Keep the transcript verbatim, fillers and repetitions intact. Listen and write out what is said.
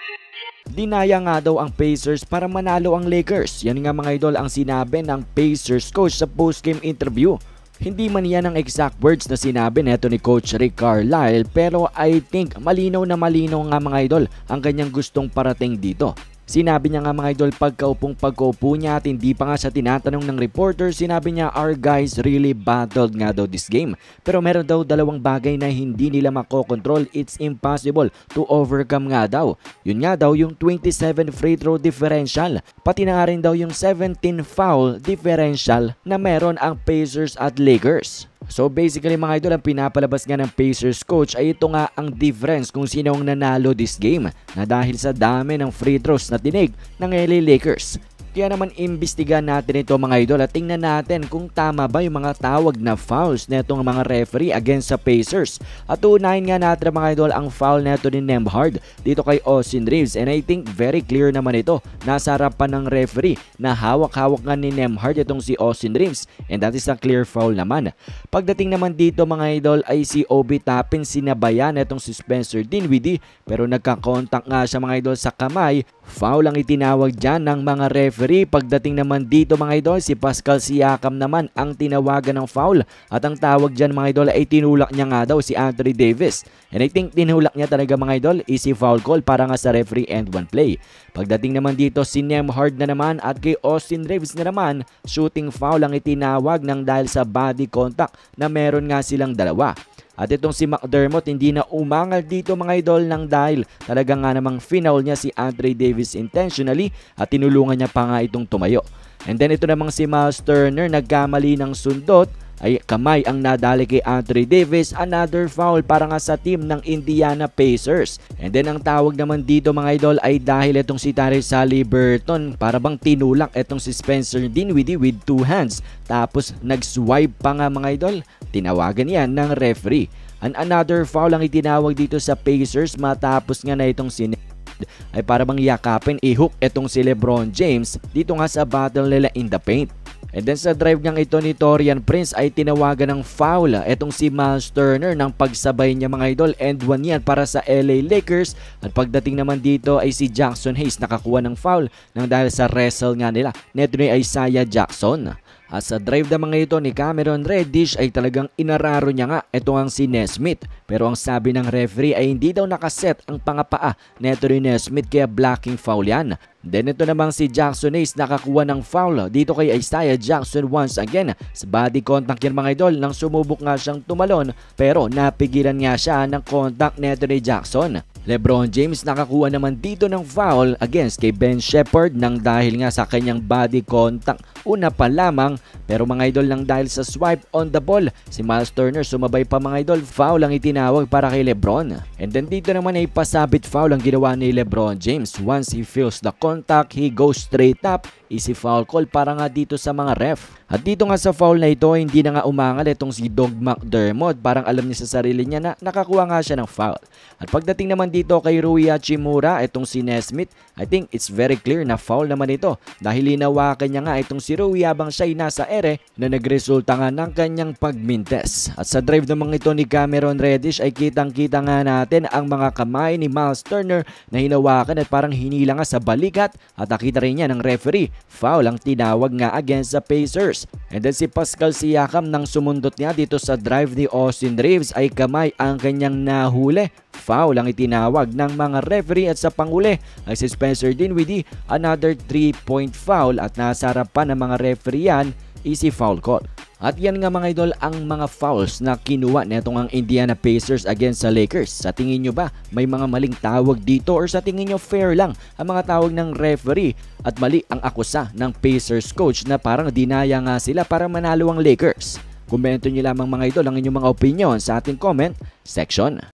Dinaya nga daw ang Pacers para manalo ang Lakers. Yan nga mga idol ang sinabi ng Pacers coach sa post-game interview. Hindi man yan ang exact words na sinabi neto ni Coach Rick Carlisle, pero I think malinaw na malinaw nga mga idol ang kanyang gustong parating dito. Sinabi niya nga mga idol pagkaupong pagkaupo niya at hindi pa nga siya tinatanong ng reporter, sinabi niya our guys really battled nga daw this game. Pero meron daw dalawang bagay na hindi nila makokontrol, it's impossible to overcome nga daw. Yun nga daw yung twenty-seven free throw differential, pati na nga rin daw yung seventeen foul differential na meron ang Pacers at Lakers. So basically mga idol, ang pinapalabas nga ng Pacers coach ay ito nga ang difference kung sino ang nanalo this game na dahil sa dami ng free throws na tinig ng L A Lakers. Kaya naman imbestigahan natin ito mga idol at tingnan natin kung tama ba yung mga tawag na fouls netong mga referee against sa Pacers. At unahin nga natin mga idol ang foul neto ni Nembhard dito kay Austin Reaves, and I think very clear naman ito. Nasa harapan ng referee na hawak-hawak nga ni Nembhard itong si Austin Reaves, and that is a clear foul naman. Pagdating naman dito mga idol ay si Obi Toppin sinabayan itong si Spencer Dinwiddie, pero nagkakontak nga siya mga idol sa kamay. Foul ang itinawag dyan ng mga referee. Pagdating naman dito mga idol, si Pascal Siakam naman ang tinawagan ng foul. At ang tawag dyan mga idol ay tinulak niya nga daw si Anthony Davis. And I think tinulak niya talaga mga idol, easy foul call para nga sa referee and one play. Pagdating naman dito si Nembhard na naman at kay Austin Reaves na naman, shooting foul ang itinawag ng dahil sa body contact na meron nga silang dalawa. At itong si McDermott hindi na umangal dito mga idol ng dahil talaga nga namang finaul niya si Anthony Davis intentionally at tinulungan niya pa nga itong tumayo. And then ito namang si Miles Turner nagkamali ng sundot, ay kamay ang nadali kay Anthony Davis, another foul para nga sa team ng Indiana Pacers. And then ang tawag naman dito mga idol ay dahil itong si Tyrese Haliburton para bang tinulak itong si Spencer Dinwiddie with two hands, tapos nag-swipe pa nga mga idol, tinawagan yan ng referee. And another foul ang itinawag dito sa Pacers matapos nga na itong si ay para bang yakapin i-hook itong si LeBron James dito nga sa battle nila in the paint. And then sa drive niyang ito ni Taurean Prince ay tinawagan ng foul etong si Miles Turner ng pagsabay niya mga idol, and one yan para sa L A Lakers. At pagdating naman dito ay si Jackson Hayes nakakuha ng foul nang dahil sa wrestle nga nila neto ni Isaiah Jackson. At sa drive na mga ito ni Cameron Reddish ay talagang inararo niya nga ito ang si Nesmith. Pero ang sabi ng referee ay hindi daw nakaset ang pangapaa neto ni Nesmith kaya blocking foul yan. Then ito namang si Jackson Hayes nakakuha ng foul dito kay Isaiah Jackson once again. Sa body contact yan mga idol nang sumubok nga siyang tumalon pero napigilan nga siya ng contact neto ni Jackson. LeBron James nakakuha naman dito ng foul against kay Ben Shepherd nang dahil nga sa kanyang body contact una pa lamang, pero mga idol nang dahil sa swipe on the ball si Miles Turner sumabay pa mga idol, foul ang itinawag para kay LeBron. And then dito naman ay pasabit foul ang ginawa ni LeBron James. Once he feels the contact, he goes straight up, easy foul call para nga dito sa mga ref. At dito nga sa foul na ito hindi na nga umangal itong si Doug McDermott, parang alam niya sa sarili niya na nakakuha nga siya ng foul. At pagdating naman dito kay Rui Hachimura, itong si Nesmith, I think it's very clear na foul naman ito dahil hinawakan niya nga itong si Rui habang siya'y nasa ere na nagresulta nga ng kanyang pagmintes. At sa drive naman ito ni Cameron Reddish ay kitang-kita nga natin ang mga kamay ni Miles Turner na hinawakan at parang hinila nga sa balikat, at nakita rin niya ng referee, foul ang tinawag nga against sa Pacers. And then si Pascal Siakam nang sumundot niya dito sa drive ni Austin Reaves ay kamay ang kanyang nahuli. Foul ang itinawag ng mga referee, at sa panguli ay si Spencer Dinwiddie, another three point foul, at nasa harapan ng mga referee yan, easy foul call. At yan nga mga idol ang mga fouls na kinuha netong ang Indiana Pacers against sa Lakers. Sa tingin nyo ba may mga maling tawag dito, or sa tingin nyo fair lang ang mga tawag ng referee at mali ang akusa ng Pacers coach na parang dinaya nga sila para manalo ang Lakers? Komento nyo lamang mga idol ang inyong mga opinion sa ating comment section.